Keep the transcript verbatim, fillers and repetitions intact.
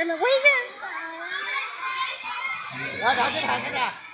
Mày quay ra. Đó, đó, xếp hàng cả nhà.